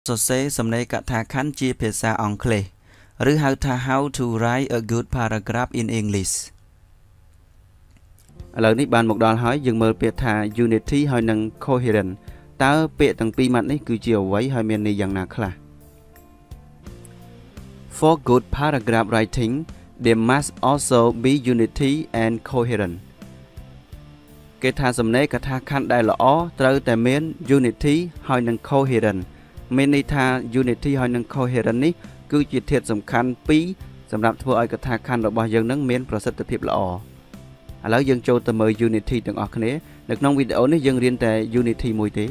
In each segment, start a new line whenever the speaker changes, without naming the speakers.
សរសេរសំណេរកថាខណ្ឌជាភាសាអង់គ្លេស ឬហៅថា How to write a good paragraph in English ឥឡូវនេះបានមកដល់ហើយយើងមើលពាក្យថា unity ហើយនិង coherent តើពាក្យទាំងពីរម៉ាត់នេះគឺជាអ្វីហើយមានន័យយ៉ាងណាខ្លះ For good paragraph writing there must also be unity and coherent គេថាសំណេរកថាខណ្ឌដែលល្អត្រូវតែមាន unity ហើយនិង coherent មានន័យថា unity ហើយនិង coherent នេះគឺជាធាតុសំខាន់ពីរសម្រាប់ធ្វើឲ្យកថាខណ្ឌរបស់យើងនឹងមានប្រសិទ្ធភាពល្អឥឡូវយើងចូលទៅមើល unity ទាំងអស់គ្នានៅក្នុងវីដេអូនេះយើងរៀនតែ unity មួយទេ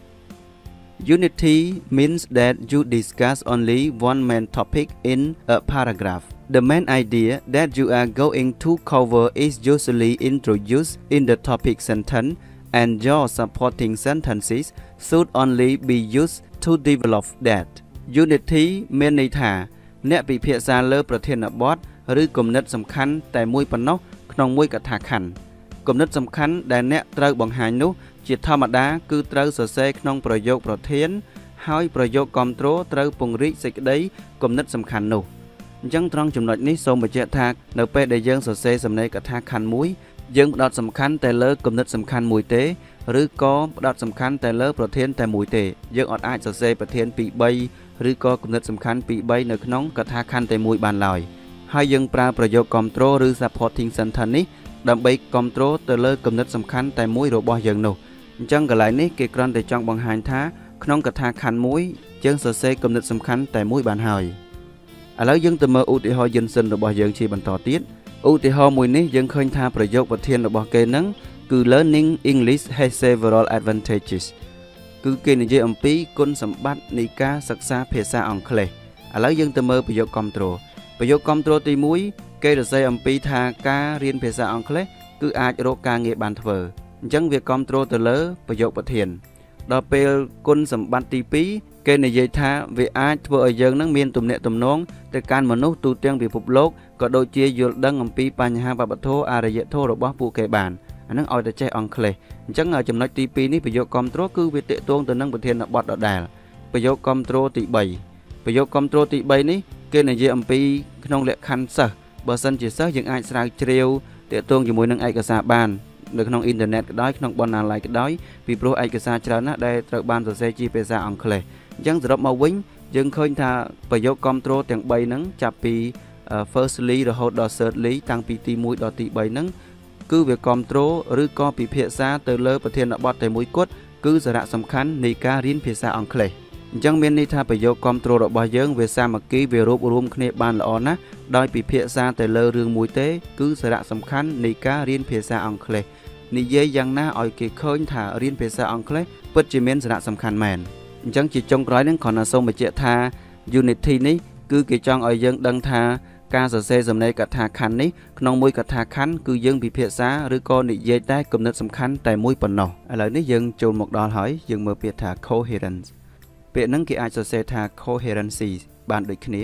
Unity means that you discuss only one main topic in a paragraph. The main idea that you are going to cover is usually introduced in the topic sentence, and your supporting sentences should only be used to develop that. Unity មានន័យថាអ្នកពិភាក្សាលើប្រធានបទឬគំនិតសំខាន់តែមួយប៉ុណ្ណោះក្នុងមួយកថាខណ្ឌគំនិតសំខាន់ដែលអ្នកត្រូវបង្ហាញនោះជាធម្មតាគឺត្រូវសរសេរក្នុងប្រយោគប្រធានហើយប្រយោគគាំទ្រត្រូវពង្រីកសេចក្តីគំនិតសំខាន់នោះអញ្ចឹងត្រង់ចំណុចនេះសូមបញ្ជាក់ថានៅពេលដែលយើងសរសេរសំណេរកថាខណ្ឌមួយយើងផ្ដោតសំខាន់តែលើគំនិតសំខាន់មួយទេឬក៏ផ្ដោតសំខាន់តែលើប្រធានតែមួយទេយើងអត់អាចសរសេរប្រធានពី3ឬក៏គំនិតសំខាន់ពី3នៅក្នុងកថាខណ្ឌតែមួយបានឡើយហើយយើងប្រើប្រយោគគាំទ្រឬ supporting sentence នេះដើម្បីគាំទ្រទៅលើគំនិតសំខាន់តែមួយរបស់យើងនោះអញ្ចឹងកន្លែងនេះគេគ្រាន់តែចង់បង្ហាញថាក្នុងកថាខណ្ឌមួយយើងសរសេរគំនិតសំខាន់តែមួយបានហើយឥឡូវយើងទៅមើលឧទាហរណ៍យន្តសិនរបស់យើងជាបន្តទៀតឧទាហរណ៍មួយនេះយើងឃើញថាប្រយោគប្រធានរបស់គេហ្នឹងគឺ Learning English has several advantages គឺគេនិយាយអំពីគុណសម្បត្តិនៃការសិក្សាភាសាអង់គ្លេសឥឡូវយើងទៅមើលប្រយោគគាំទ្រប្រយោគគាំទ្រទី1គេសរសេរអំពីថាការរៀនភាសាអង់គ្លេសគឺអាចរកការងារបានធ្វើអញ្ចឹងវាគាំទ្រទៅលើប្រយោគប្រធានដល់ពេលគុណសម្បត្តិទី2គេនិយាយថាវាអាចធ្វើឲ្យយើងនឹងមានទំនាក់ទំនងទៅកាន់មនុស្សទូទាំងពិភពលោកក៏ដូចជាយល់ដឹងអំពីបញ្ហាវប្បធម៌អរិយធម៌របស់ពួកគេបានអានឹងឲ្យតែចេះអង់គ្លេសអញ្ចឹងចំណុចទី2នេះប្រយោគគាំទ្រគឺវាទាក់ទងទៅនឹងប្រធានបទដដែលប្រយោគគាំទ្រទី3ប្រយោគគាំទ្រទី3នេះគេនិយាយអំពីក្នុងលក្ខខណ្ឌសិស្សបើសិនជាសិស្សយើងអាចស្រាវជ្រាវទាក់ទងជាមួយនឹងឯកសារបាននៅក្នុងអ៊ីនធឺណិតក៏ដោយក្នុងបណ្ណាល័យក៏ដោយពីព្រោះឯកសារច្រើនណាស់ដែលត្រូវបានសរសេរជាភាសាអង់គ្លេសអញ្ចឹងសរុបមកវិញយើងឃើញថាប្រយោគគាំទ្រទាំង3ហ្នឹងចាប់ពី firstly រហូតដល់ thirdly តាំងពីទី1ដល់ទី3ហ្នឹងគឺវាគាំទ្រឬក៏ពិភាក្សាទៅលើប្រធានបទតែមួយគត់គឺសារៈសំខាន់នៃការរៀនភាសាអង់គ្លេសអញ្ចឹងមានន័យថាប្រយោគគាំទ្ររបស់យើងវាសាមគ្គីវារួបរวมគ្នាបានល្អណាស់ដោយពិភាក្សាទៅលើរឿងមួយទេគឺសារៈសំខាន់នៃការរៀនភាសាអង់គ្លេសនិយាយយ៉ាងណាឲ្យគេឃើញថារៀនភាសាអង់គ្លេសពិតជាមានសារៈសំខាន់មែនអញ្ចឹងជាចុងក្រោយនឹងគ្រាន់តែសូមបញ្ជាក់ថា unity នេះគឺគេចង់ឲ្យយើងដឹងថាការសរសេរសំណេរកថាខណ្ឌនេះក្នុងមួយកថាខណ្ឌគឺយើងពិភាក្សាឬក៏និយាយតែគំនិតសំខាន់តែមួយប៉ុណ្ណោះឥឡូវនេះយើងចូលមកដល់ហើយយើងមើលពាក្យថា coherence ពាក្យហ្នឹងគេអាចសរសេរថា coherency បានដូចគ្នា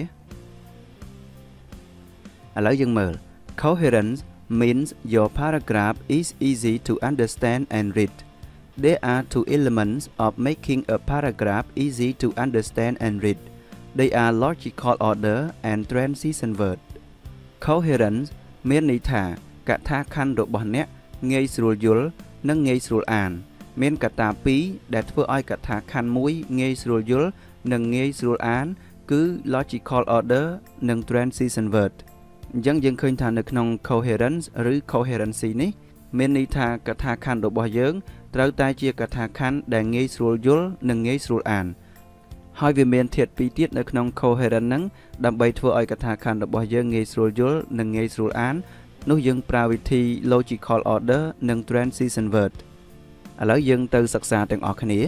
ឥឡូវយើងមើល coherence means your paragraph is easy to understand and read. There are two elements of making a paragraph easy to understand and read. They are logical order and transition word. Coherence មានន័យថាកថាខណ្ឌរបស់អ្នកងាយស្រួលយល់និងងាយស្រួលអានមានកត្តាពីរដែលធ្វើឲ្យកថាខណ្ឌមួយងាយស្រួលយល់និងងាយស្រួលអានគឺ logical order និង transition wordអញ្ចឹងយើងឃើញថានៅក្នុង coherence ឬ coherency នេះមានន័យថាកថាខណ្ឌរបស់យើងត្រូវតែជាកថាខណ្ឌដែលងាយស្រួលយល់និងងាយស្រួលអានហើយវាមានធាតុពីរទៀតនៅក្នុង coherent ហ្នឹងដើម្បីធ្វើឲ្យកថាខណ្ឌរបស់យើងងាយស្រួលយល់និងងាយស្រួលអាននោះយើងប្រើវិធី logical order និង transition word ឥឡូវយើងទៅសិក្សាទាំងអស់គ្នា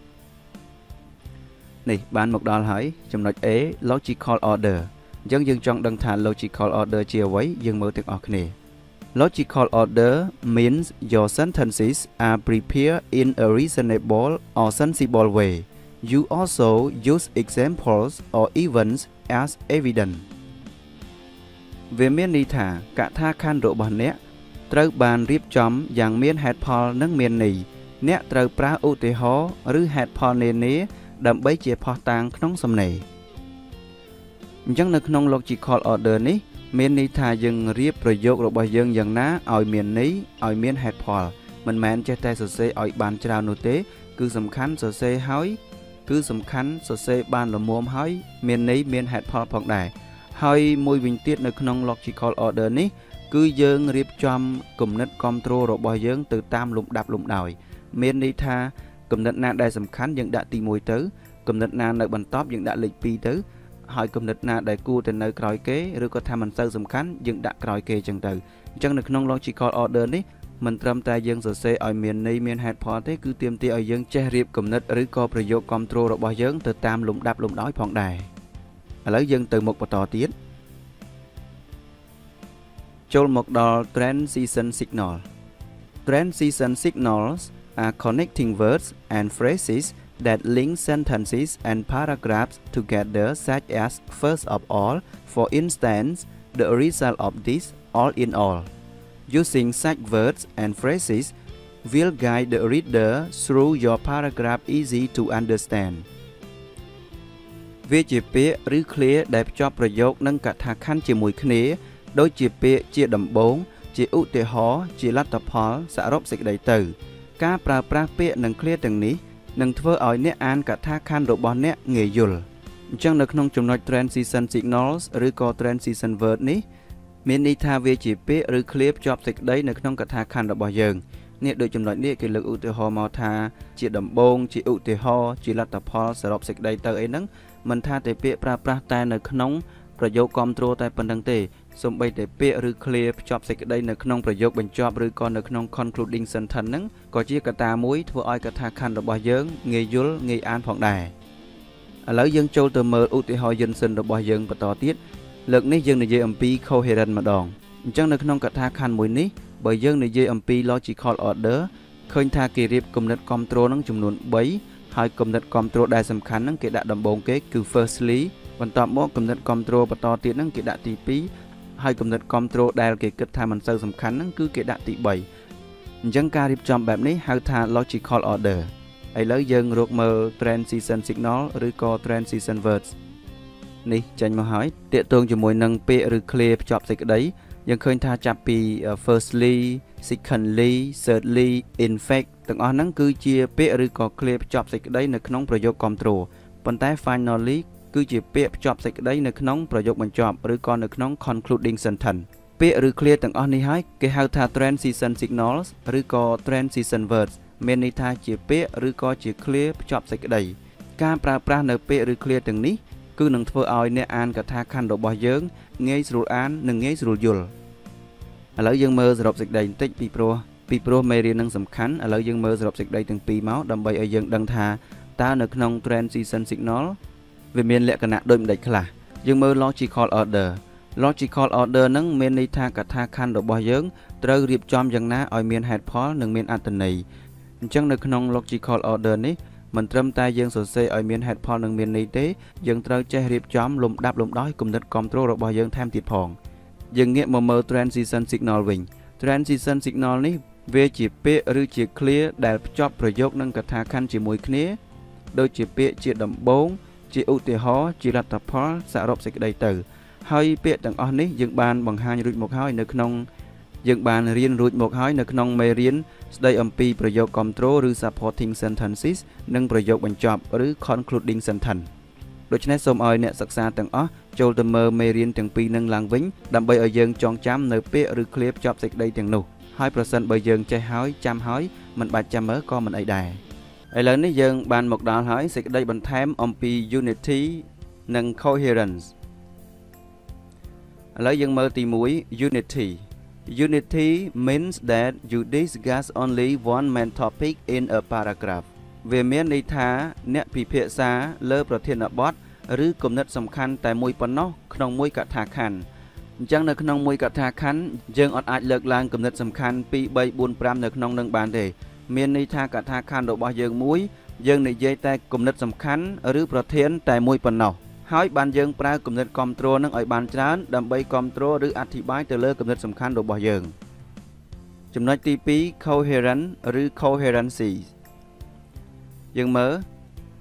នេះបានមកដល់ហើយចំណុច A logical order អញ្ចឹងយើងចង់ដឹងថា logical order ជាអ្វីយើងមើលទាំងអស់គ្នា Logical order means your sentences are prepared in a reasonable or sensible way. You also use examples or events as evidence. វាមានន័យថាកថាខណ្ឌរបស់អ្នកត្រូវបានរៀបចំយ៉ាងមានហេតុផលនិងមានន័យអ្នកត្រូវប្រើឧទាហរណ៍ឬហេតុផលនានា đầm bấy chia phò tang trong sầm này chẳng được trong logical order ní miền ní thà dừng riêngประโยคរបស់យើងយ៉ាងណាឲ្យមានន័យឲ្យមានហេតុផលមិនមែនចេះតែសរសេរឲ្យបានច្រើននោះទេគឺសំខាន់សរសេរហើយគឺសំខាន់សរសេរបានល្មមហើយមានន័យមានហេតុផលផងដែរហើយមួយវិញទៀតនៅក្នុង logical order នេះគឺយើងរៀបចំគំនិតគ្រប់គ្រងរបស់យើងទៅតាមលំដាប់លំដោយមានន័យថាគំនិតណាដែលសំខាន់យើងដាក់ទី1ទៅគំនិតណានៅបន្ទាប់យើងដាក់លេខ2ទៅហើយគំនិតណាដែលគួរតែនៅក្រោយគេឬក៏ថាមិនសូវសំខាន់យើងដាក់ក្រោយគេចឹងទៅអញ្ចឹងនៅក្នុង logical order នេះមិនត្រឹមតែយើងសរសេរឲ្យមានន័យមានហេតុផលទេគឺទាមទារឲ្យយើងចេះរៀបគំនិតឬក៏ប្រយោគគ្រប់គ្រងរបស់យើងទៅតាមលំដាប់លំដោយផងដែរឥឡូវយើងទៅមុខបន្តទៀតចូលមកដល់ transition signal transition signals are connecting words and phrases that link sentences and paragraphs together such as first of all for instance the result of this all in all using such words and phrases will guide the reader through your paragraph easy to understand វាជាពាក្យឬឃ្លាដែលភ្ជាប់ប្រយោគនិងកថាខណ្ឌជាមួយគ្នាដូចជាពាក្យជាដំបូងជាឧទាហរណ៍ជាលទ្ធផលសរុបសេចក្តីទៅការប្រើប្រាស់ពាក្យនិងឃ្លាទាំងនេះនឹងធ្វើឲ្យអ្នកអានកថាខណ្ឌរបស់អ្នកងាយយល់អញ្ចឹងនៅក្នុងចំណុច transition signals ឬក៏ transition word នេះមានន័យថាវាជាពាក្យឬឃ្លាភ្ជាប់សេចក្តីនៅក្នុងកថាខណ្ឌរបស់យើងនេះដូចចំណុចនេះគេលើកឧទាហរណ៍មកថាជាដំបូងជាឧទាហរណ៍ជាលទ្ធផលសរុបសេចក្តីទៅអីហ្នឹងមិនថាតែពាក្យប្រើប្រាស់តែនៅក្នុងប្រយោគគ្រប់គ្រងតែប៉ុណ្្នឹងទេសូម្បីតែពាក្យឬឃ្លាភ្ជាប់សេចក្តីនៅក្នុងប្រយោគបញ្ចប់ឬក៏នៅក្នុង concluding sentence ហ្នឹងក៏ជាកត្តាមួយធ្វើឲ្យកថាខណ្ឌរបស់យើងងាយយល់ងាយអានផងដែរឥឡូវយើងចូលទៅមើលឧទាហរណ៍យន្តសិនរបស់យើងបន្តទៀតលើកនេះយើងនិយាយអំពី coherent ម្ដងអញ្ចឹងនៅក្នុងកថាខណ្ឌមួយនេះបើយើងនិយាយអំពី logical order ឃើញថាគេរៀបគំនិតគ្រប់គ្រងនឹងចំនួន3ហើយគំនិតគ្រប់គ្រងដែលសំខាន់ហ្នឹងគេដាក់ដំបូងគេគឺ firstly បន្ទាប់មកគំនិតគ្រប់គ្រងបន្តទៀតហ្នឹងគេដាក់ទី2ហើយគំនិតគ្រប់គ្រងដែលគេគិតថាមិនសូវសំខាន់ហ្នឹងគឺគេដាក់ទី3អញ្ចឹងការរៀបចំបែបនេះហៅថា logical order ឥឡូវយើងរកមើល transition signal ឬក៏ transition words នេះចេញមកហើយតាកតងជាមួយនឹងពាក្យឬឃ្លាភ្ជាប់សេចក្តីយើងឃើញថាចាប់ពី firstly secondly thirdly in fact ទាំងអស់ហ្នឹងគឺជាពាក្យឬក៏ឃ្លាភ្ជាប់សេចក្តីនៅក្នុងប្រយោគគ្រប់គ្រងប៉ុន្តែ finally គឺជាពាក្យភ្ជាប់សេចក្តីនៅក្នុងប្រយោគបញ្ចប់ឬក៏នៅក្នុង concluding sentence ពាក្យឬឃ្លាទាំងអស់នេះហើយគេហៅថា transition signals ឬក៏ transition words មានន័យថាជាពាក្យឬក៏ជាឃ្លាភ្ជាប់សេចក្តីការប្រើប្រាស់នៅពាក្យឬឃ្លាទាំងនេះគឺនឹងធ្វើឲ្យអ្នកអានកថាខណ្ឌរបស់យើងងាយស្រួលអាននិងងាយស្រួលយល់ឥឡូវយើងមើលសរុបសេចក្តីបន្តិចពីព្រោះមេរៀននឹងសំខាន់ឥឡូវយើងមើលសរុបសេចក្តីទាំងពីរមកដើម្បីឲ្យយើងដឹងថាតើនៅក្នុង transition signal វាមានលក្ខណៈដូចម្តេចខ្លះយើងមើល logical order ហ្នឹងមានន័យថាកថាខណ្ឌរបស់យើងត្រូវរៀបចំយ៉ាងណាឲ្យមានហេតុផលនិងមានអត្ថន័យអញ្ចឹងនៅក្នុង logical order នេះមិនត្រឹមតែយើងសរសេរឲ្យមានហេតុផលនិងមានន័យទេយើងត្រូវចេះរៀបចំលំដាប់លំដោយគំនិតគ្រប់គ្រងរបស់យើងថែមទៀតផងយើងងាកមកមើល transition signal វិញ transition signal នេះវាជាពាក្យឬជាឃ្លាដែលភ្ជាប់ប្រយោគនិងកថាខណ្ឌជាមួយគ្នាដូចជាពាក្យជាដំបូងជាឧទាហរណ៍ជាលទ្ធផលសរុបសេចក្តីទៅហើយពាក្យទាំងអស់នេះយើងបានបង្ហាញរួចមកហើយនៅក្នុងយើងបានរៀនរួចមកហើយនៅក្នុងមេរៀនស្ដីអំពីប្រយោគគ្រប់គ្រងឬ supporting sentences និងប្រយោគបញ្ចប់ឬ concluding sentence ដូច្នេះសូមឲ្យអ្នកសិក្សាទាំងអស់ចូលទៅមើលមេរៀនទាំងពីរនឹងឡើងវិញដើម្បីឲ្យយើងចងចាំនៅពាក្យឬឃ្លាភ្ជាប់សេចក្តីទាំងនោះហើយប្រសិនបើយើងចេះហើយចាំហើយមិនបាច់ចាំមើលក៏មិនអីដែរឥឡូវនេះយើងបានមកដល់ហើយសេចក្តីបន្ថែមអំពី unity និង coherence ឥឡូវយើងមើលទី1 Unity means that you discuss only one main topic in a paragraph វាមានន័យថាអ្នកពិភាក្សាលើប្រធានបទឬគំនិតសំខាន់តែមួយប៉ុណ្ណោះក្នុងមួយកថាខណ្ឌអញ្ចឹងនៅក្នុងមួយកថាខណ្ឌយើងអត់អាចលើកឡើងគំនិតសំខាន់2 3 4 5នៅក្នុងនឹងបានទេមានន័យថាកថាខណ្ឌរបស់យើងមួយយើងនិយាយតែគំនិតសំខាន់ឬប្រធានតែមួយប៉ុណ្ណោះហើយបានយើងប្រើគំនិតគ្រប់គ្រងនឹងឲ្យបានច្រើនដើម្បីគ្រប់គ្រងឬអធិប្បាយទៅលើគំនិតសំខាន់របស់យើងចំណុចទី2 coherent ឬ coherency យើងមើល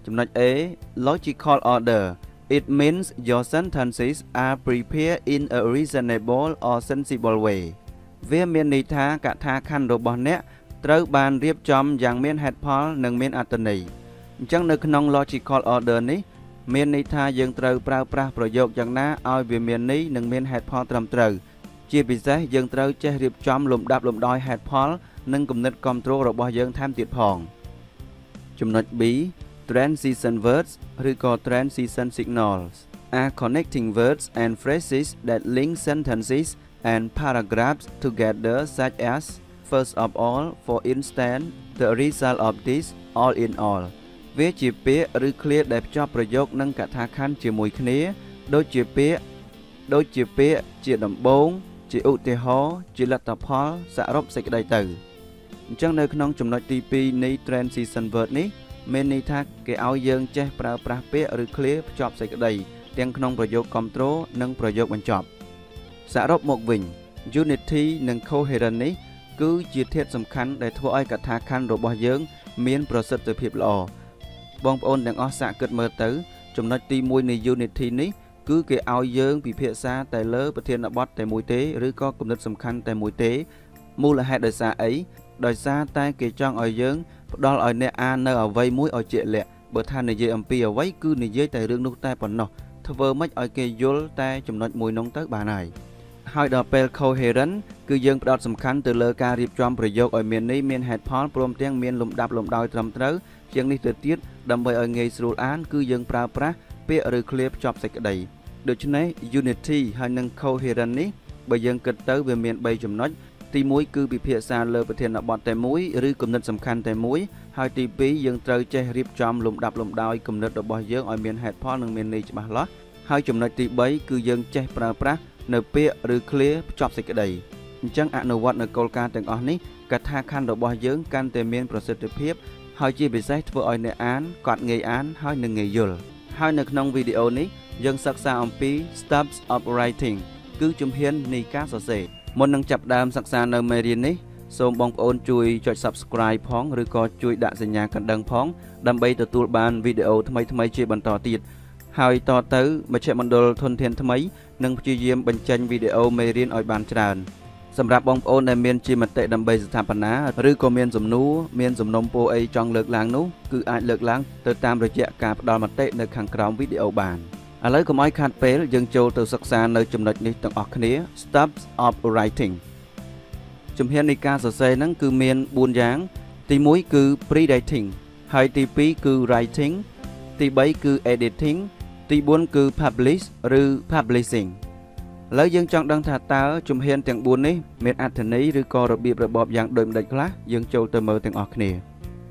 ចំណុច A logical order it means your sentences are prepared in a reasonable or sensible way វាមានន័យថាកថាខណ្ឌរបស់អ្នកត្រូវបានរៀបចំយ៉ាងមានហេតុផលនិងមានអត្ថន័យអញ្ចឹងនៅក្នុង logical order នេះមានន័យថាយើងត្រូវប្រើប្រាស់ប្រយោគយ៉ាងណាឲ្យវាមានន័យនិងមានហេតុផលត្រឹមត្រូវជាពិសេសយើងត្រូវចេះរៀបចំលំដាប់លំដោយហេតុផលនិងគំនិតគាំទ្ររបស់យើងថែមទៀតផងចំណុច B transition words ឬក៏ transition signals are connecting words and phrases that link sentences and paragraphs together such as first of all for instance the result of this all in all វាជាពាក្យឬឃ្លាដែលភ្ជាប់ប្រយោគនិងកថាខណ្ឌជាមួយគ្នាដូចជាពាក្យជាដំបូងជាឧទាហរណ៍ជាលទ្ធផលសរុបសេចក្តីទៅអញ្ចឹងនៅក្នុងចំណុចទី2នៃ transition word នេះមានន័យថាគេឲ្យយើងចេះប្រើប្រាស់ពាក្យឬឃ្លាភ្ជាប់សេចក្តីទាំងក្នុងប្រយោគគាំទ្រនិងប្រយោគបញ្ចប់សរុបមកវិញ unity និង coherence នេះគឺជាធាតុសំខាន់ដែលធ្វើឲ្យកថាខណ្ឌរបស់យើងមានប្រសិទ្ធភាពល្អបងប្អូនទាំងអស់សាកគិតមើលទៅចំណុចទី1នៃ unity នេះគឺគេឲ្យយើងពិភាក្សាតែលើប្រធានបទតែមួយទេឬក៏គំនិតសំខាន់តែមួយទេមូលហេតុដោយសារអីដោយសារតែគេចង់ឲ្យយើងផ្ដល់ឲ្យអ្នកអាននៅអ្វីមួយឲ្យជាក់លាក់បើថានិយាយអំពីអ្វីគឺនិយាយតែរឿងនោះតែប៉ុណ្ណោះធ្វើម៉េចឲ្យគេយល់តែចំណុចមួយនោះទៅបានហើយដល់ពេល coherent គឺយើងផ្ដោតសំខាន់ទៅលើការរៀបចំប្រយោគឲ្យមានន័យមានហេតុផលព្រមទាំងមានលំដាប់លំដោយត្រឹមត្រូវជាងនេះទៅទៀតដើម្បីឲ្យងាយស្រួលអានគឺយើងប្រើប្រាស់ពាក្យឬឃ្លាភ្ជាប់សេចក្តីដូច្នេះ unity ហើយនិង coherent នេះបើយើងគិតទៅវាមាន3ចំណុចទី1គឺពិភាក្សាលើប្រធានបទតែមួយឬគំនិតសំខាន់តែមួយហើយទី2យើងត្រូវចេះរៀបចំលំដាប់លំដោយគំនិតរបស់យើងឲ្យមានហេតុផលនិងមានន័យច្បាស់លាស់ហើយចំណុចទី3គឺយើងចេះប្រើប្រាស់នៅពាក្យឬឃ្លាភ្ជាប់សេចក្តីអញ្ចឹងអនុវត្តនៅគោលការណ៍ទាំងអស់នេះកថាខណ្ឌរបស់យើងកាន់តែមានប្រសិទ្ធភាពហើយជាពិសេសធ្វើឲ្យអ្នកអានកត់ងាយអានហើយនឹងងាយយល់ហើយនៅក្នុងវីដេអូនេះយើងសិក្សាអំពី steps of writing គឺជំហាននៃការសរសេរមុននឹងចាប់ផ្ដើមសិក្សានៅមេរៀននេះសូមបងប្អូនជួយចុច Subscribe ផងឬក៏ជួយដាក់សញ្ញាកណ្ដឹងផងដើម្បីទទួលបានវីដេអូថ្មីៗជាបន្តទៀតហើយតទៅមជ្ឈមណ្ឌលធនធានថ្មីនឹងព្យាយាមបញ្ចេញវីដេអូមេរៀនឲ្យបានច្រើនសម្រាប់បងប្អូនដែលមានជាមតិដើម្បីស្ថាបនាឬក៏មានសំណួរមានសំណុំពរអីចង់លើកឡើងនោះគឺអាចលើកឡើងទៅតាមរយៈការផ្ដល់មតិនៅខាងក្រោមវីដេអូបានឥឡូវកុំឲ្យខាតពេលយើងចូលទៅសិក្សានៅចំណុចនេះទាំងអស់គ្នា Steps of Writing ជំហាននៃការសរសេរហ្នឹងគឺមាន4យ៉ាងទី1គឺ Pre-writing ហើយទី2គឺ Writing ទី3គឺ Editing ទី4គឺ Publish ឬ Publishing ឥឡូវយើងចង់ដឹងថាតើជំហានទាំង4នេះមានអត្ថន័យឬក៏របៀបរបបយ៉ាងដូចម្តេចខ្លះយើងចូលទៅមើលទាំងអស់គ្នា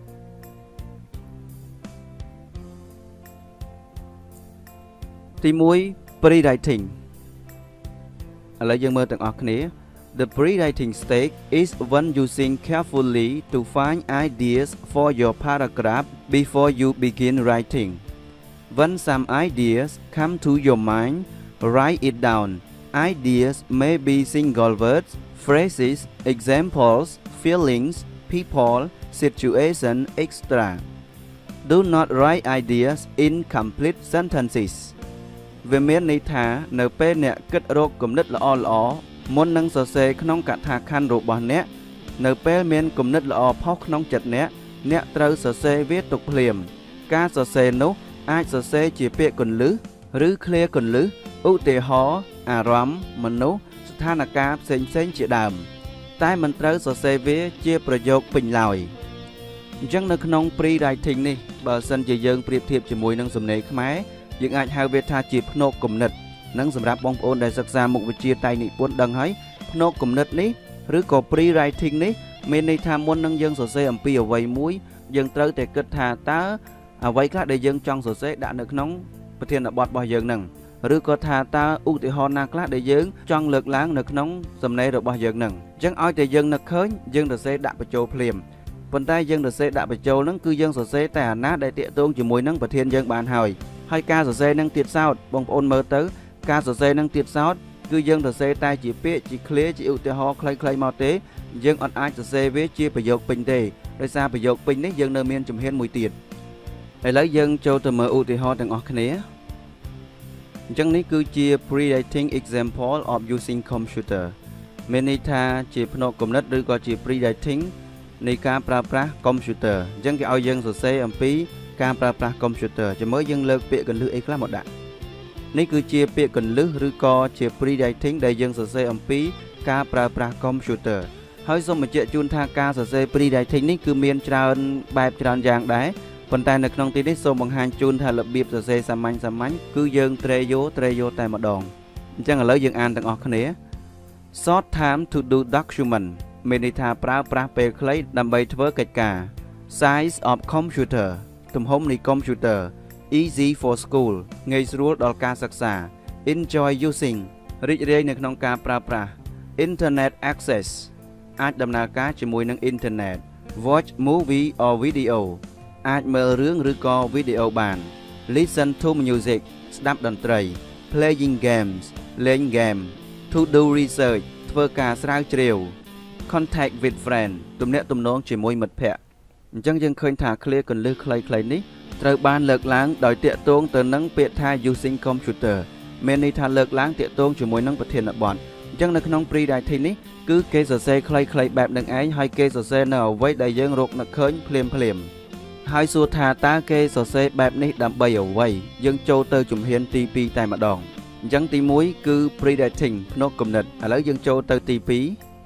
ទី1 Pre-writing ឥឡូវយើងមើលទាំងអស់គ្នា The pre-writing stage is when using carefully to find ideas for your paragraph before you begin writing. When some ideas come to your mind, write it down. Ideas may be single words, phrases, examples, feelings, people, situation, etc. Do not write ideas in complete sentences. វាមានន័យថានៅពេលអ្នកគិតរកគំនិតល្អៗមុននឹងសរសេរក្នុងកថាខណ្ឌរបស់អ្នកនៅពេលមានគំនិតល្អផុសក្នុងចិត្តអ្នកត្រូវសរសេរវាទុកភ្លាមការសរសេរនោះអាចសរសេរជាពាក្យគន្លឹះឬឃ្លាគន្លឹះឧទាហរណ៍អារម្មណ៍មនុស្សស្ថានភាពផ្សេងៗជាដើមតែមិនត្រូវសរសេរវាជាប្រយោគពេញឡើយអញ្ចឹងនៅក្នុង pre-writing នេះបើសិនជាយើងប្រៀបធៀបជាមួយនឹងសំណេរខ្មែរយើងអាចហៅវាថាជាភ្នោកគំនិតនិងសម្រាប់បងប្អូនដែលសិក្សាមុខវិជ្ជាតៃនិពន្ធដឹងហើយភ្នោកគំនិតនេះឬក៏ pre-writing នេះមានន័យថាមុននឹងយើងសរសេរអំពីអ្វីមួយយើងត្រូវតែគិតថាតើអ្វីខ្លះដែលយើងចង់សរសេរដាក់នៅក្នុងប្រធានបទរបស់យើងនឹងឬក៏ថាតើឧទាហរណ៍ណាខ្លះដែលយើងចង់លើកឡើងនៅក្នុងសំណេររបស់យើងនឹងអញ្ចឹងឲ្យតែយើងនឹកឃើញយើងសរសេរដាក់បញ្ចូលភ្លាមប៉ុន្តែយើងសរសេរដាក់បញ្ចូលនឹងគឺយើងសរសេរតែអាណាដែលតាក់ទងជាមួយនឹងប្រធានយើងបានហើយការសរសេរនឹងទៀតសោតបងប្អូនមើលទៅការសរសេរនឹងទៀតសោតគឺយើងសរសេរតែជាពាក្យជាឃ្លាជាឧទាហរណ៍ខ្លីៗមកទេយើងអត់អាចសរសេរវាជាប្រយោគពេញទេដោយសារប្រយោគពេញនេះយើងនៅមានជំហានមួយទៀតអឥឡូវយើងចូលទៅមើលឧទាហរណ៍ទាំងអស់គ្នាអញ្ចឹងនេះគឺជា pre-writing example of using computer មានន័យថាជាផ្នែកគំនិតឬក៏ជា pre-writing នៃការប្រើប្រាស់ computer អញ្ចឹងគេឲ្យយើងសរសេរអំពីការប្រើប្រាស់ computer ចាំមើលយើងលើកពាក្យកន្លឹះអីខ្លះមកដាក់នេះគឺជាពាក្យកន្លឹះឬក៏ជា pre-writing ដែលយើងសរសេរអំពីការប្រើប្រាស់ computer ហើយសូមបញ្ជាក់ជូនថាការសរសេរ pre-writing នេះគឺមានច្រើនបែបច្រើនយ៉ាងដែរប៉ុន្តែនៅក្នុងទីនេះសូមបង្ហាញជូនថារបៀបសរសេរសាមញ្ញគឺយើងត្រេយោតែម្ដងអញ្ចឹងឥឡូវយើងអានទាំងអស់គ្នា short time to do document មានន័យថាប្រើប្រាស់ពេលខ្លីដើម្បីធ្វើកិច្ចការ size of computer ទំហំនៃ computer easy for school ងាយស្រួលដល់ការសិក្សា enjoy using រីករាយនៅក្នុងការប្រើប្រាស់ internet access អាចដំណើរការជាមួយនឹង internet watch movie or video អាចមើលរឿងឬក៏វីដេអូបាន listen to music ស្ដាប់តន្ត្រី playing games លេង game to do research ធ្វើការស្រាវជ្រាវ contact with friend ទំនាក់ទំនងជាមួយមិត្តភ័ក្តិអញ្ចឹងយើងឃើញថាឃ្លាកន្លឹះខ្លីៗនេះត្រូវបានលើកឡើងដោយតាក់ទងទៅនឹងពាក្យថា using computer មានន័យថាលើកឡើងតាក់ទងជាមួយនឹងប្រធានបទអញ្ចឹងនៅក្នុង pre-writing នេះគឺគេសរសេរខ្លីៗបែបនឹងឯងហើយគេសរសេរនៅអ្វីដែលយើងរកនឹកឃើញភ្លាមហើយសួរថាតើគេសរសេរបែបនេះដើម្បីអ្វីយើងចូលទៅជំហានទី2តែម្ដងអញ្ចឹងទី1គឺ pre-writing ផ្នែកគំនិតឥឡូវយើងចូលទៅទី2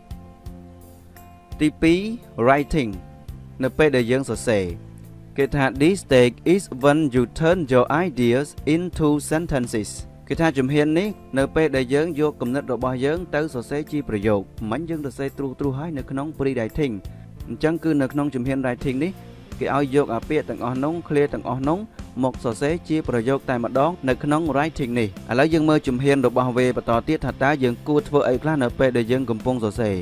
writing នៅពេលដែលយើងសរសេរគេថា this stage is when you turn your ideas into sentences គេថាជំហាននេះនៅពេលដែលយើងយកគំនិតរបស់យើងទៅសរសេរជាប្រយោគមិញយើងសរសេរទ្រុសហើយនៅក្នុង pre-writing អញ្ចឹងគឺនៅក្នុងជំហាន writing នេះគេឲ្យយកអាពាក្យទាំងអស់នោះ clear ទាំងអស់នោះមកសរសេរជាប្រយោគតែម្ដងនៅក្នុង writing នេះឥឡូវយើងមើលជំហានរបស់វាបន្តទៀតថាតើយើងគួរធ្វើអីខ្លះនៅពេលដែលយើងកំពុងសរសេរ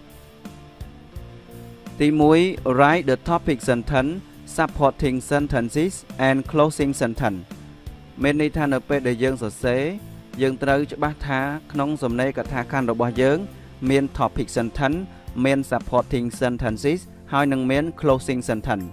ទី1 write the topic sentence supporting sentences and closing sentence មានន័យថានៅពេលដែលយើងសរសេរយើងត្រូវច្បាស់ថាក្នុងសំណេរកថាខណ្ឌរបស់យើងមាន topic sentence មាន supporting sentences ហើយនឹងមាន closing sentence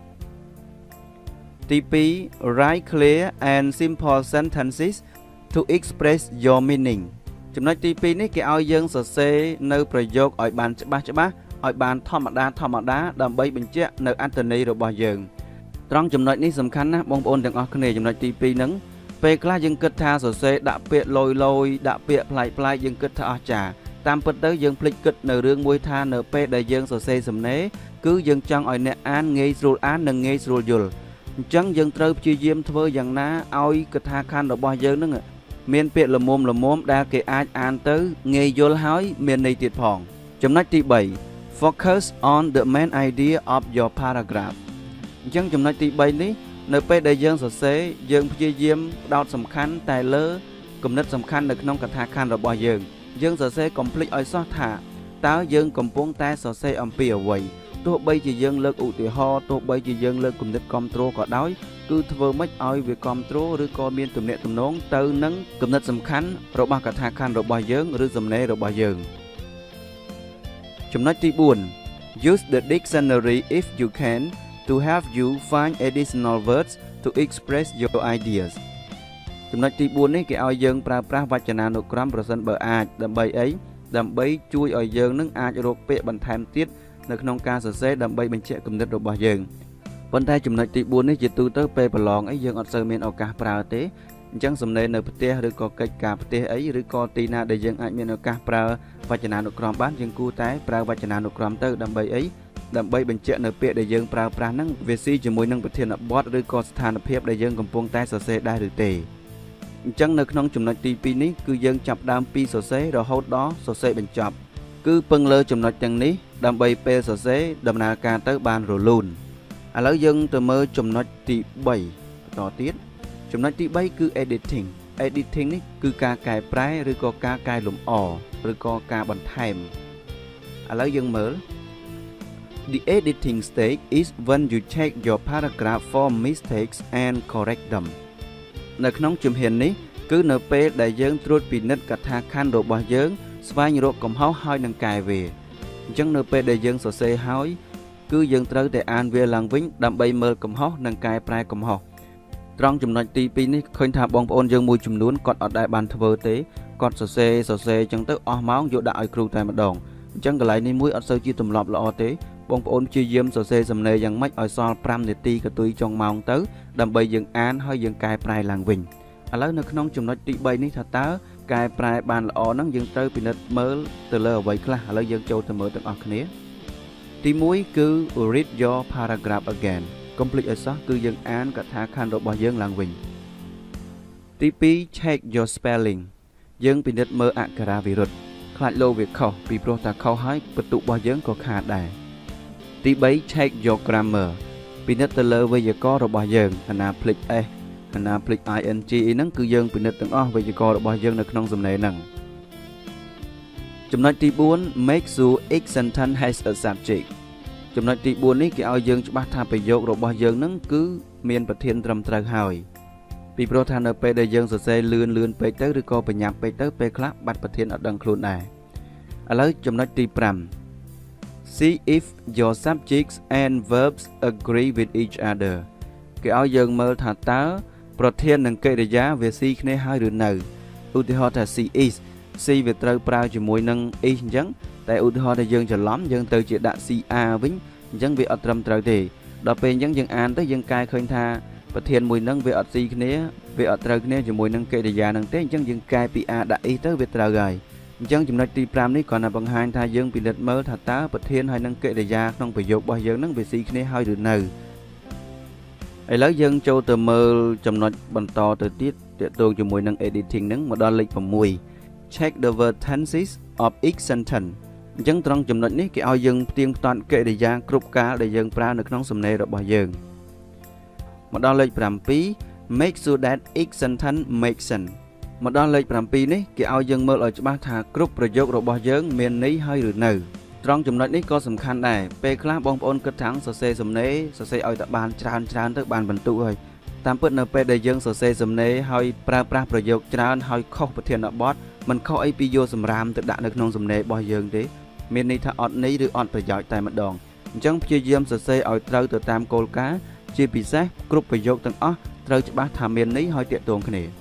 ទី2 write clear and simple sentences to express your meaning ចំណុចទី2នេះគេឲ្យយើងសរសេរនៅប្រយោគឲ្យបានច្បាស់ឲ្យបានធម្មតាដើម្បីបញ្ជាក់នៅអត្ថន័យរបស់យើងត្រង់ចំណុចនេះសំខាន់ណាស់បងប្អូនទាំងអស់គ្នាចំណុចទី2ហ្នឹងពេលខ្លះយើងគិតថាសរសេរដាក់ពាក្យលយដាក់ពាក្យប្លែកយើងគិតថាអស្ចារ្យតាមពិតទៅយើងភ្លេចគិតនៅរឿងមួយថានៅពេលដែលយើងសរសេរសំណេរគឺយើងចង់ឲ្យអ្នកអានងាយស្រួលអាននិងងាយស្រួលយល់អញ្ចឹងយើងត្រូវព្យាយាមធ្វើយ៉ាងណាឲ្យកថាខណ្ឌរបស់យើងហ្នឹងមានពាក្យល្មមដែលគេអាចអានទៅងាយយល់ហើយមានន័យទៀតផងចំណុចទី3 focus on the main idea of your paragraph អញ្ចឹងចំណុចទី3នេះនៅពេលដែលយើងសរសេរយើងព្យាយាមផ្ដោតសំខាន់តែលើគំនិតសំខាន់នៅក្នុងកថាខណ្ឌរបស់យើងសរសេរកុំភ្លេចឲ្យសោះថាតើយើងកំពុងតែសរសេរអំពីអ្វីទោះបីជាយើងលើកឧទាហរណ៍ទោះបីជាយើងលើកគំនិតគ្រប់គ្រងក៏ដោយគឺធ្វើម៉េចឲ្យវាគ្រប់គ្រងឬក៏មានទំនាក់ទំនងទៅនឹងគំនិតសំខាន់របស់កថាខណ្ឌរបស់យើងឬសំណេររបស់យើងចំណុចទី4 use the dictionary if you can to help you find additional words to express your ideas ចំណុចទី4នេះគេឲ្យយើងប្រើប្រាស់វចនានុក្រមប្រសិនបើអាចដើម្បីអីដើម្បីជួយឲ្យយើងនឹងអាចរកពាក្យបន្ថែមទៀតនៅក្នុងការសរសេរដើម្បីបញ្ជាក់គំនិតរបស់យើងប៉ុន្តែចំណុចទី4នេះជាទូទៅពេលប្រឡងអីយើងអត់សូវមានឱកាសប្រើទេអញ្ចឹងសំណេរនៅផ្ទះឬក៏កិច្ចការផ្ទះអីឬក៏ទីណាដែលយើងអាចមានឱកាសប្រើវចនានុក្រមបានយើងគួរតែប្រើវចនានុក្រមទៅដើម្បីអីដើម្បីបញ្ជាក់នៅពាក្យដែលយើងប្រើប្រាស់ហ្នឹងវាស៊ីជាមួយនឹងប្រធានបទឬក៏ស្ថានភាពដែលយើងកំពុងតែសរសេរដែរឬទេអញ្ចឹងនៅក្នុងចំណុចទី2នេះគឺយើងចាប់ដើមពីសរសេររហូតដល់សរសេរបញ្ចប់គឺពឹងលើចំណុចទាំងនេះដើម្បីពេលសរសេរដំណើរការទៅបានរលូនឥឡូវយើងទៅមើលចំណុចទី3បន្តទៀតចំណុចទី3គឺ editing នេះគឺការកែប្រែឬក៏ការកែលម្អឬក៏ការបន្ថែមឥឡូវយើងមើល The editing stage is when you check your paragraph for mistakes and correct them នៅក្នុងជំហាននេះគឺនៅពេលដែលយើងត្រួតពិនិត្យកថាខណ្ឌរបស់យើងស្វែងរកកំហុសហើយនឹងកែវាអញ្ចឹងនៅពេលដែលយើងសរសេរហើយ cứ dương trâu để an về làng vĩnh đâm bay mơ cầm hó nâng cài prai cầm hó trong chấm nói tí pi ní khơi thả bong ôn dương mùi chùm nún còn ở đại bàn thơ tế còn sờ xe chẳng tới máu vô đại kêu tại mặt đòn chẳng cái lại ní mũi ở sơ chi tùm lọp lọ tế bong ôn chia diêm sờ xe sầm nề chẳng mách ở so pram để ti cái túi trong màu tới đâm bay dương an hơi dương cài prai làng vĩnh à lấy nước nông chấm nói tí bay ní thật tớ cài prai bàn lọ nắng dương tới pi nết mơ từ lơ vậy là lấy dương châu từ mơ từ ở khné tí mũi cứ read your paragraph again complete a sock cứ dân án cả thả khăn rồi bỏ dân làng vinh tí pi check your spelling dân bị đất mơ ạ cả virus khai lô việc khẩu vì prota khẩu hái bật tụ bỏ dân có khả đại tí bấy check your grammar bị đất tờ lơ với giờ có rồi bỏ dân hành applic e hành applic ing nắng cứ dân bị đất từng o với giờ có rồi bỏ dân được nông dùm này nằng chấm nói tí 4 make sure each sentence has a subject chấm nói tí 4 ní cái ao dương cho bác tha phải dọc rồi bao dương nắng cứ miền bát thiên trầm trăng hỏi vì pro than ở pe đây dương sẽ lươn pe tới rồi co phải nhập pe tới pe khác bát bát thiên ở đằng khuôn này ở lấy chấm nói tí 5 see if your subjects and verbs agree with each other cái ao dương mơ thà tá pro thiên nâng cây để giá về si này hai đứa nào ưu tiên họ là see is si về trâu prao chỉ mùi nâng y chẳng tại ưu tiên để dân cho lắm dân từ chỉ đạn si a vĩnh dân về ở trầm trâu thì đọc về dân an tới dân cai khơi tha và thiền mùi nâng về ở si này về ở trâu này chỉ mùi nâng cây để già nâng tới dân cai pi a đã y tới về trâu rồi dân chúng nói ti pram này còn là bằng hai tha dân bị lật mơ thật tá và thiền hay nâng cây để già không phải dục bao giờ nâng về si này hai được nào ấy lấy dân châu từ mơ chấm nói bằng to từ tiết để tôi cho mùi nâng editing nâng mà đo lịch và mùi check the verb tenses of each sentence dân trong chấm nói ní cái ao dân tiên toàn kệ để giang group cá để dân pra được nông sầm nề rồi bỏ dân một đo lịch làm pí make sure that each sentence makes sense một đo lịch làm pí ní cái ao dân mơ ở chỗ bác thà group rồi dốc rồi bỏ dân miền ní hơi được nở trong chấm nói ní có sầm khăn này pe class bong ôn cất thắng sờ xe sầm nề sờ xe ở tại bàn tràn tới bàn bẩn tụ rồi tam bớt nợ pe để dân sờ xe sầm nề hơi pra rồi dốc tràn hơi khóc bật thiên ở bot mình không ai pi vô sầm ram tự đạn được nông sầm nề bỏ dân đấy miền này thà ọt ní được ọt phải giỏi tại mặt đòn chẳng chia diêm sờ xe ở trâu từ tam côn cá chia bị sát group phải dốc từng ó trâu cho bác thà miền ní hơi tiện tuồng cái này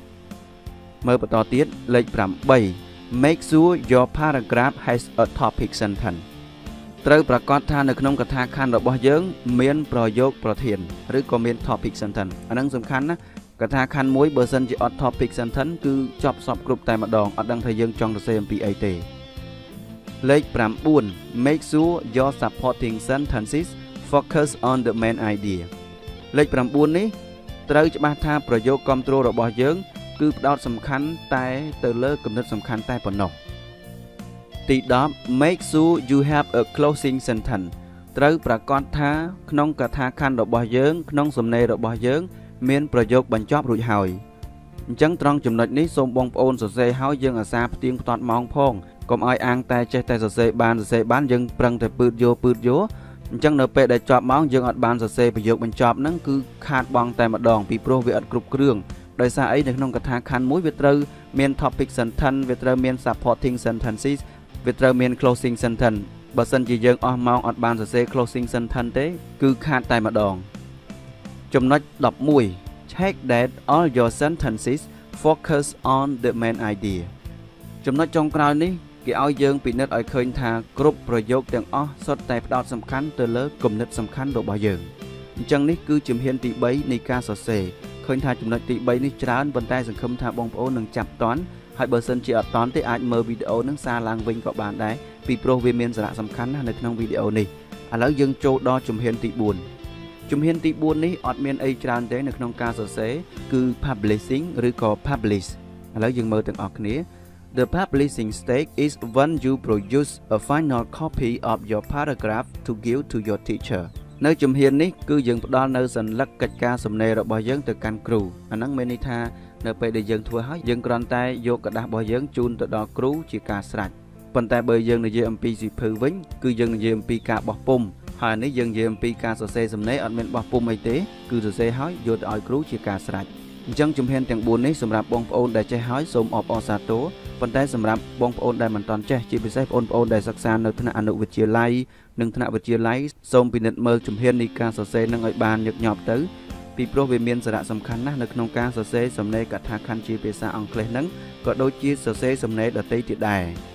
mơ bật to tiết lệch làm 7 make sure your paragraph has a topic sentence trâuประกอบท่าในขนมกระทะคันดอกบ่อเยิ้งเมียนประโยคประเทียนหรือก็เมียน topic sentence อันนั้นสำคัญนะกระทะคันมวยเบอร์เซนจะออ topic sentence คือจอบสอบกรุ๊ปแต่มาดองอดังไทยยังจองตัวเซมปีไอเตเลขปรำบุญ make sure your supporting sentences focus on the main idea เลขปรำบุญนี้เติร์จะมาท่าประโยคคอมโทรลบ่อเยิ้งคือดาวสำคัญแต่เติร์เลิกกำหนดสำคัญแต่ปนนกตีดอบ make sure you have a closing sentence เติร์ประกอบท่าขนมกระทะคันดอกบ่อเยิ้งขนมสมเนดอกบ่อเยิ้งเมียนประโยคบรรจบรุ่ยหอยจังตรองจำนวนนี้ส่งบงโอนสเซเฮายังอาซาเตียงตอดมองพงก็อ้อยอ่างแต่ใจแต่สเซบ้านยังปรังแต่ปืดโยจังเนเปได้จอบมองยังอัดบ้านสเซประโยคบรรจบนั่นคือขาดบองแต่มาดองปีโปรเวอัดกรุบเครื่องโดยสายในขนมกระทะคันมุ้ยเวทเตอร์เมียน topic sentence เวทเตอร์เมียน supporting sentences เวทเตอร์เมียน closing sentence บัดสันจียังอ้อมองอัดบ้านสเซ closing sentence เต้คือขาดแต่มาดองจำนวนดอกมุ้ยcheck that all your sentences focus on the main idea จำนวนจงกล่าวนี้เกี่ยวยังปิดนัดไอเคยทากรุ๊ปประโยคแต่งอ้อสดแต่ดาวสำคัญเตลกลุ่มนัดสำคัญโดยบ่ยังจังนี้คือจุดเห็นตีใบในการสอดเสเคยทาจุดนัดตีใบนี้จานบนใต้สังคมทาบองโอหนึ่งจับตอนให้เบอร์เซนจีอัดตอนที่อาจเมื่อวิดีโอนั่งซาลางวิ่งกับบานได้ปีโปรเวเมียนสาระสำคัญในทั้งวิดีโอนี้แล้วยังโจดอจุดเห็นตีบุญจุดเห็นตีบุญนี้อดเมียนไอจานเต้ในขนมการสอดเสคือ publishing หรือก็ publish แล้วยังเมื่อตั้งออกนี้The publishing stage is when you produce a final copy of your paragraph to give to your teacher. ในจุดเห็นนี้คือยังดอนในสัญลักษณ์กิจการสำเนาระบายยังtừการครูอันนั้นเมนิธาในไปได้ยังทัวร์ให้ยังกรอนแต่โยกกระดาษบายยังจูนต่อดอกครูจีการสลัดปันแต่เบย์ยังในเยี่ยมปีสิพื้นวิ่งคือยังในเยี่ยมปีการบอกปุ่มหายนี้ยังเยี่ยมปีการสเซสำเนาอันเป็นบอกปุ่มไอเต้คือสเซให้โยนต่อครูจีการสลัด Chẳng chùm hên tiếng 4 នេះសម្រាប់បងប្អូនដែលចេះហើយសូមអបអរសាទរប៉ុន្តែសម្រាប់បងប្អូនដែលមិនទាន់ចេះជាពិសេសបងប្អូនដែលសិក្សានៅថ្នាក់អនុវិទ្យាល័យនិងថ្នាក់វិទ្យាល័យសូមពិនិត្យមើលជំហាននៃការសរសេរនឹងឲ្យបានញឹកញាប់ទៅពីព្រោះវាមានសារៈសំខាន់ណាស់នៅក្នុងការសរសេរសំណេរកថាខណ្ឌជាភាសាអង់គ្លេសនឹងក៏ដូចជាសរសេរសំណេរដទៃទៀតដែរ